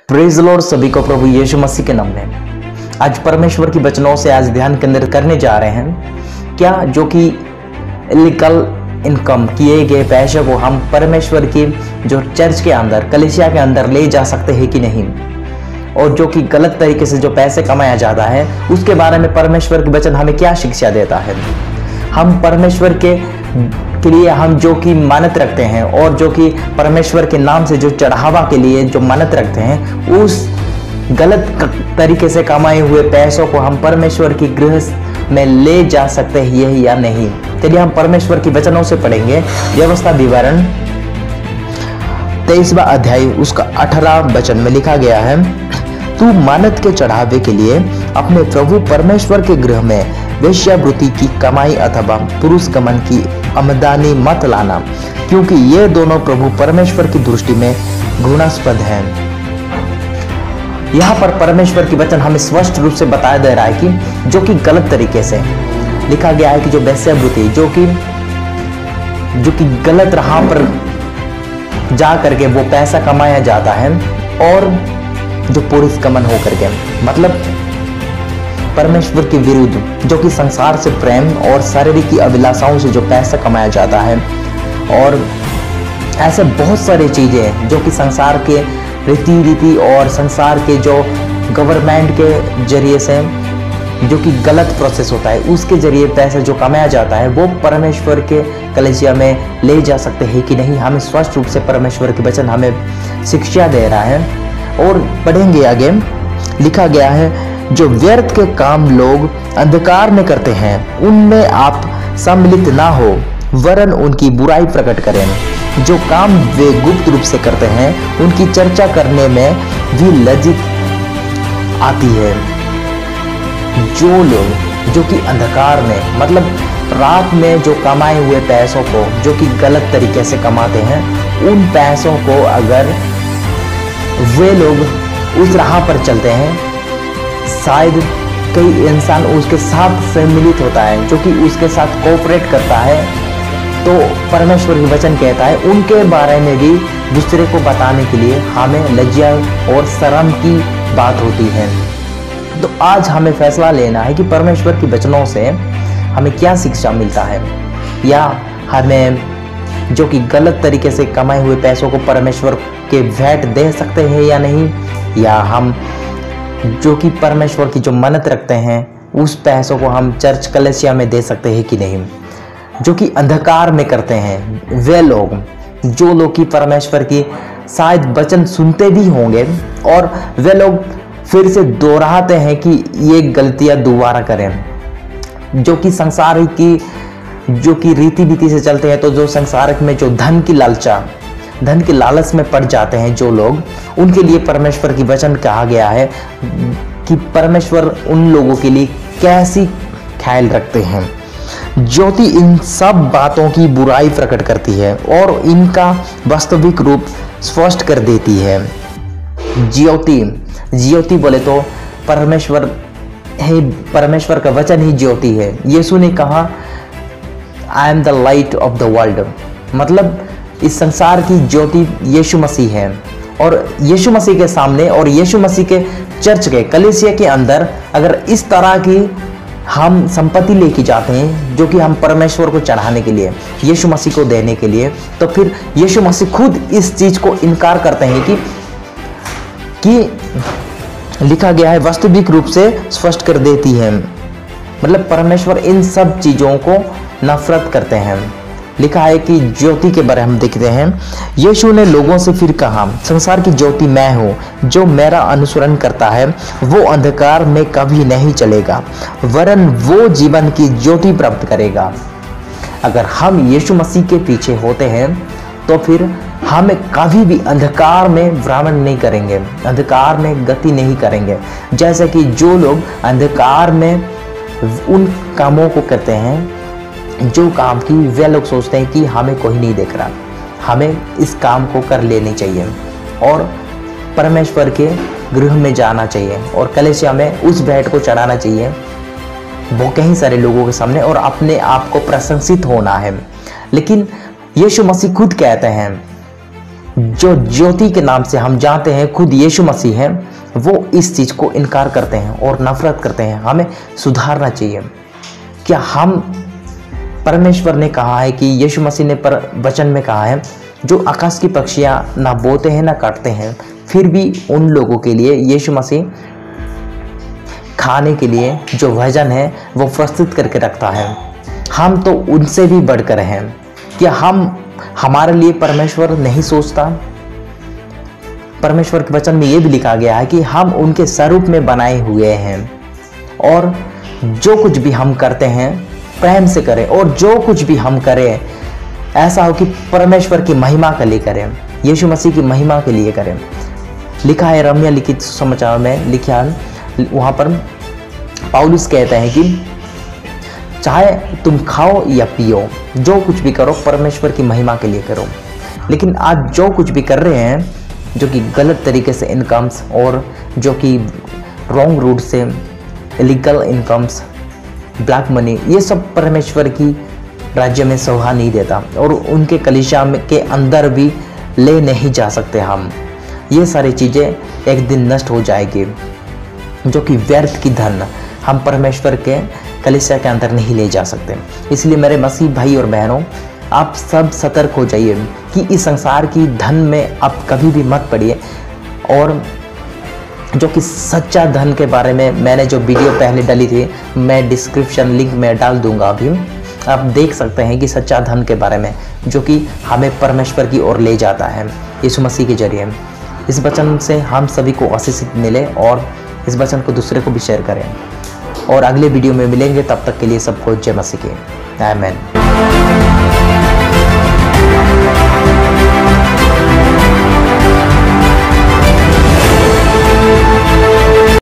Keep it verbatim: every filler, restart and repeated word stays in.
Praise Lord, सभी को प्रभु यीशु मसीह के नाम में आज परमेश्वर की वचनों से आज ध्यान केंद्रित करने जा रहे हैं। क्या जो कि इलीगल इनकम किए गए पैसे को हम परमेश्वर की जो चर्च के अंदर कलीसिया के अंदर ले जा सकते हैं कि नहीं, और जो कि गलत तरीके से जो पैसे कमाया जाता है उसके बारे में परमेश्वर के वचन हमें क्या शिक्षा देता है। हम परमेश्वर के के लिए हम जो कि मानत रखते हैं और जो कि परमेश्वर के नाम से जो चढ़ावा के लिए जो मानत रखते हैं, उस गलत तरीके से कमाए हुए पैसों को हम परमेश्वर की गृह में ले जा सकते हैं या नहीं। चलिए हम परमेश्वर की वचनों से पढ़ेंगे। व्यवस्था विवरण तेईसवा अध्याय उसका अठारह वचन में लिखा गया है, तू मानत के चढ़ावे के लिए अपने प्रभु परमेश्वर के गृह में वेश्यावृत्ति की कमाई अथवा पुरुष गमन की आमदनी मत लाना, क्योंकि ये दोनों प्रभु परमेश्वर की दृष्टि में घृणास्पद हैं। यहाँ पर परमेश्वर की वचन हमें स्पष्ट रूप से बताया दे रहा है कि जो कि गलत तरीके से लिखा गया है कि जो वेश्यावृत्ति जो कि जो कि गलत राह पर जा करके वो पैसा कमाया जाता है, और जो पुरुष गमन हो करके मतलब परमेश्वर के विरुद्ध जो कि संसार से प्रेम और शारीरिक की अभिलाषाओं से जो पैसा कमाया जाता है, और ऐसे बहुत सारी चीजें जो कि संसार के रीति रीति और संसार के जो गवर्नमेंट के जरिए से जो कि गलत प्रोसेस होता है उसके जरिए पैसा जो कमाया जाता है वो परमेश्वर के कलीसिया में ले जा सकते हैं कि नहीं। हमें स्पष्ट रूप से परमेश्वर के वचन हमें शिक्षा दे रहा है। और पढ़ेंगे आगे, लिखा गया है, जो व्यर्थ के काम लोग अंधकार में करते हैं उनमें आप सम्मिलित ना हो, वरन उनकी बुराई प्रकट करें। जो काम वे गुप्त रूप से करते हैं उनकी चर्चा करने में भी लज्जित आती है। जो लोग जो कि अंधकार में मतलब रात में जो कमाए हुए पैसों को जो कि गलत तरीके से कमाते हैं, उन पैसों को अगर वे लोग उस राह पर चलते हैं, शायद कई इंसान उसके साथ सम्मिलित होता है जो कि उसके साथ कोऑपरेट करता है, तो परमेश्वर की वचन कहता है उनके बारे में भी दूसरे को बताने के लिए हमें लज्जा और शर्म की बात होती है। तो आज हमें फैसला लेना है कि परमेश्वर की वचनों से हमें क्या शिक्षा मिलता है, या हमें जो कि गलत तरीके से कमाए हुए पैसों को परमेश्वर के भेंट दे सकते हैं या नहीं, या हम जो कि परमेश्वर की जो मन्नत रखते हैं उस पैसों को हम चर्च कलीसिया में दे सकते हैं कि नहीं। जो कि अंधकार में करते हैं वे लोग, जो लोग कि परमेश्वर की शायद वचन सुनते भी होंगे और वे लोग फिर से दोहराते हैं कि ये गलतियां दोबारा करें, जो कि संसार की जो कि रीति रीति से चलते हैं, तो जो संसार में जो धन की लालचा धन के लालच में पड़ जाते हैं जो लोग, उनके लिए परमेश्वर की वचन कहा गया है कि परमेश्वर उन लोगों के लिए कैसी ख्याल रखते हैं। ज्योति इन सब बातों की बुराई प्रकट करती है और इनका वास्तविक रूप स्पष्ट कर देती है। ज्योति ज्योति बोले तो परमेश्वर है, परमेश्वर का वचन ही ज्योति है। यीशु ने कहा, I am the light of the world, मतलब इस संसार की ज्योति यीशु मसीह है। और यीशु मसीह के सामने और यीशु मसीह के चर्च के कलीसिया के अंदर अगर इस तरह की हम संपत्ति लेके जाते हैं जो कि हम परमेश्वर को चढ़ाने के लिए, यीशु मसीह को देने के लिए, तो फिर यीशु मसीह खुद इस चीज को इनकार करते हैं कि कि लिखा गया है वास्तविक रूप से स्पष्ट कर देती है। मतलब परमेश्वर इन सब चीजों को नफरत करते हैं। लिखा है कि ज्योति के बारे में हम देखते हैं, यीशु ने लोगों से फिर कहा, संसार की ज्योति मैं हूँ, जो मेरा अनुसरण करता है वो अंधकार में कभी नहीं चलेगा, वरन वो जीवन की ज्योति प्राप्त करेगा। अगर हम यीशु मसीह के पीछे होते हैं तो फिर हम कभी भी अंधकार में भ्रमण नहीं करेंगे, अंधकार में गति नहीं करेंगे। जैसे कि जो लोग अंधकार में उन कामों को करते हैं जो काम की वे लोग सोचते हैं कि हमें कोई नहीं देख रहा, हमें इस काम को कर लेनी चाहिए और परमेश्वर के गृह में जाना चाहिए और कलीसिया में उस भेंट को चढ़ाना चाहिए वो कई सारे लोगों के सामने, और अपने आप को प्रशंसित होना है। लेकिन यीशु मसीह खुद कहते हैं जो ज्योति के नाम से हम जानते हैं खुद यीशु मसीह हैं, वो इस चीज़ को इनकार करते हैं और नफरत करते हैं। हमें सुधारना चाहिए। क्या हम परमेश्वर ने कहा है कि यीशु मसीह ने पर वचन में कहा है, जो आकाश की पक्षियाँ ना बोते हैं ना काटते हैं, फिर भी उन लोगों के लिए यीशु मसीह खाने के लिए जो भोजन है वो प्रस्तुत करके रखता है। हम तो उनसे भी बढ़कर हैं। क्या हम हमारे लिए परमेश्वर नहीं सोचता? परमेश्वर के वचन में ये भी लिखा गया है कि हम उनके स्वरूप में बनाए हुए हैं, और जो कुछ भी हम करते हैं प्रेम से करें, और जो कुछ भी हम करें ऐसा हो कि परमेश्वर की महिमा के लिए करें, यीशु मसीह की महिमा के लिए करें। लिखा है रमिया लिखित समाचार में, लिखा है वहाँ पर पौलुस कहते हैं कि चाहे तुम खाओ या पियो, जो कुछ भी करो परमेश्वर की महिमा के लिए करो। लेकिन आज जो कुछ भी कर रहे हैं, जो कि गलत तरीके से इनकम्स और जो कि रॉन्ग रूट से इलीगल इनकम्स, ब्लैक मनी, ये सब परमेश्वर की राज्य में शोभा नहीं देता, और उनके कलीसिया में के अंदर भी ले नहीं जा सकते हम। ये सारी चीज़ें एक दिन नष्ट हो जाएगी, जो कि व्यर्थ की धन हम परमेश्वर के कलीसिया के अंदर नहीं ले जा सकते। इसलिए मेरे मसीह भाई और बहनों, आप सब सतर्क हो जाइए कि इस संसार की धन में आप कभी भी मत पड़िए। और जो कि सच्चा धन के बारे में मैंने जो वीडियो पहले डाली थी, मैं डिस्क्रिप्शन लिंक में डाल दूंगा, अभी आप देख सकते हैं कि सच्चा धन के बारे में, जो कि हमें परमेश्वर की ओर ले जाता है यीशु मसीह के जरिए। इस वचन से हम सभी को आशीषित मिले, और इस वचन को दूसरे को भी शेयर करें। और अगले वीडियो में मिलेंगे, तब तक के लिए सबको जय मसीह की। आमीन।